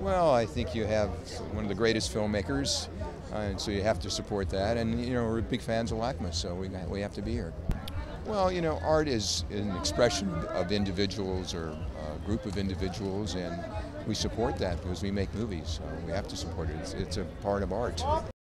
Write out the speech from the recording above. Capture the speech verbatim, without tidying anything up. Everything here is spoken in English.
Well, I think you have one of the greatest filmmakers, uh, and so you have to support that. And you know, we're big fans of LACMA, so we got, we have to be here. Well, you know, art is an expression of individuals or a group of individuals, and we support that because we make movies. So we have to support it. It's, it's a part of art.